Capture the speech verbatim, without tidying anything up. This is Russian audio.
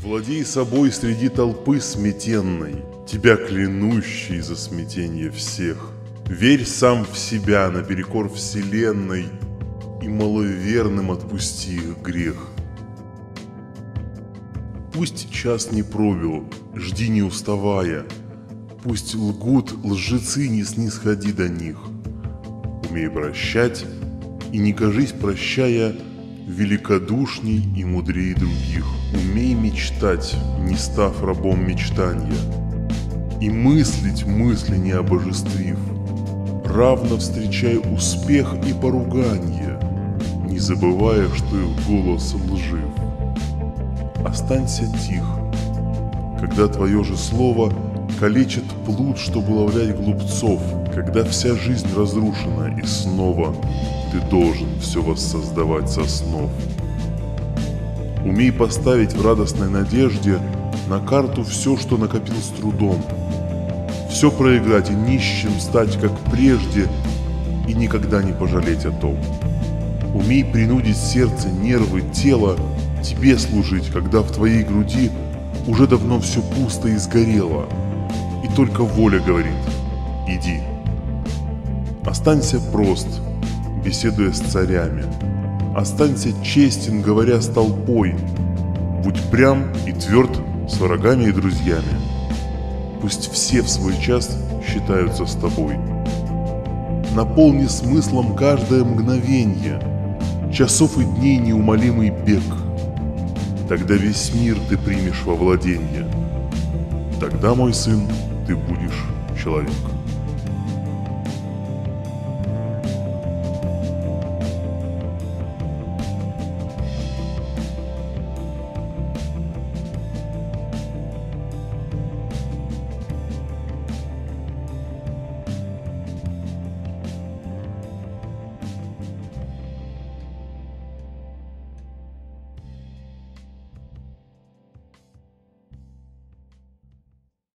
Владей собой среди толпы сметенной, тебя клянущей за смятенье всех. Верь сам в себя наперекор вселенной и маловерным отпусти их грех. Пусть час не пробил, жди не уставая, пусть лгут лжецы, не снисходи до них. Умей прощать и не кажись, прощая, великодушней и мудрее других. Умей мечтать, не став рабом мечтанья, и мыслить мысли не обожествив. Равно встречай успех и поруганье, не забывая, что их голос лжив. Останься тих, когда твое же слово калечит плут, чтобы ловлять глупцов, когда вся жизнь разрушена, и снова ты должен все воссоздавать со снов. Умей поставить в радостной надежде на карту все, что накопил с трудом, все проиграть и нищим стать, как прежде, и никогда не пожалеть о том. Умей принудить сердце, нервы, тело тебе служить, когда в твоей груди уже давно все пусто и сгорело, и только воля говорит: иди. Останься прост, беседуя с царями, останься честен, говоря с толпой, будь прям и тверд с врагами и друзьями. Пусть все в свой час считаются с тобой. Наполни смыслом каждое мгновенье, часов и дней неумолимый бег. Тогда весь мир ты примешь во владенье. Тогда, мой сын, ты будешь человек.